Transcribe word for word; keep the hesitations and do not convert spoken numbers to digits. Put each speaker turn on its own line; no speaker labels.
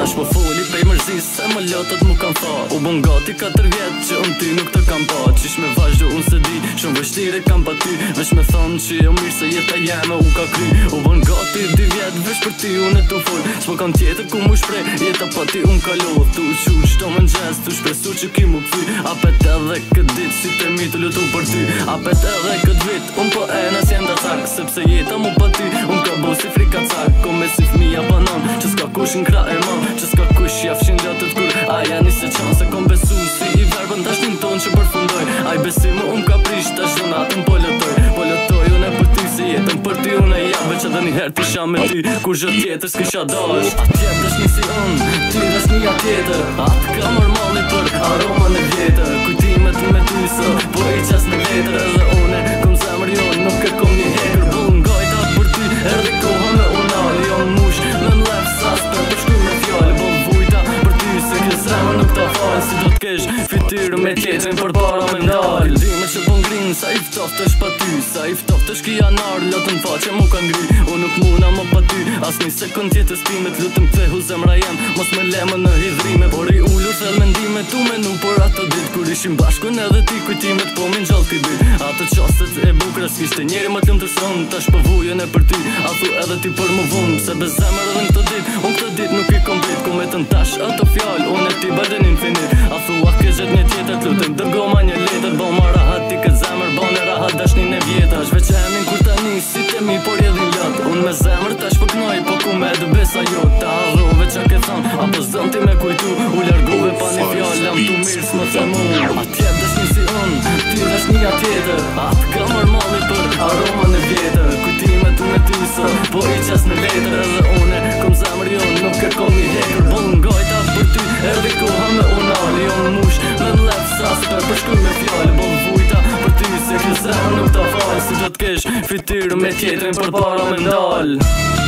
Tash po foli pej mërzis se më lotët mu kam tha. U bon gati katër vjet që unë ty nuk të kam pa. Qish me vazhdo unë se di shumë vështire kam pa ty. Vesh me thonë që jo mirë se jeta jeme u ka kry. U bon gati dy vjet vesh për ty unë e tu fol. S'po kam tjetër ku mu shprej jeta pa ty unë kaloh. Tu qu qdo më nxes tu shpresu që ki mu këthy. Apet edhe këtë dit si te mi të lutu për ty. Apet edhe këtë vit unë po e nas jem da cak. Sepse jeta mu pa ty unë ka bo si frika cak. Ko me si fmija banan që s'ka kush në kra e man. Që s'ka kush jafshin lotët kur aja nise qan. Se kom besu si i verbën tash një ton që përfundoj. Aj besimu unë ka prish tash zonatën po lotoj. Po lotoj unë e për ty si jetën për ty unë e jam. Veç edhe një her t'isha me ty kur gjë tjetër s'kisha dash. Atjet dash një si unë, ty dash një atjetër. Atë ka normali për aromën e vjetër. Kujtimet me ty së po i qas në letër. Edhe une kom zemër jonë nuk e kom një hekër. Bullën gajta për ty edhe koha me unali. Jonë mush me mlef sas për të shkuj me fjallë. Bullën vujta për ty se kjo zemër nuk ta falë. Si do t'kesh fytyrë me tjetrin për para me ndalë. Dime që po ngrinë sa i ftoft është pa ty. Sa i ftoft është ki janar lotën faqe mu ka ngri. Unë nuk muna më pa ty as një sekund tjetës timet. Lutëm kthehu zemra jem mos me lemë në hidhrime. Por i ullur thell mendime tu menu për ato dit. Kur ishim bashkun edhe ti kujtimet po min gjall t'i byt. Ato qastet e bukra s'kishte njeri më t'lum të son. Tash po vujën e për ty a thu edhe ti për më vun. Se bez zemër edhe në këtë dit unë këtë dit nuk i kom brit. Ku me të ntash ato fjall unë e ti bërden infinit. A thu a ke gjet një tjetër t'lutem dërgo ma një letër. Bo ma rahat ti ke zemër bo në rahat dashnin e vjeta. Shveq e emin kur tani si te mi por jedhin lot. Unë me zemër tash po knoj po ku me dë besa jo. Ta harrove qa ke thon apo zëm ti me kujtu. U largove pa një fjall lam tu mirë s'më të mu. Atjet dash një si unë, ty dash një atjetër. Atë ka normali për aromën e vjetër. Kujtimet me ty së po i qas në letër. Edhe une kom zemër jonë nuk e kom një hekër. Bullën gajta për ty erdi koha me unali. Jonë mush me mlef sas për përshkuj me fjallë. Bullën vujta për ty se kjo zemër nuk ta falë. Si do t'kesh fytyrë me tjetrin për para me ndalë.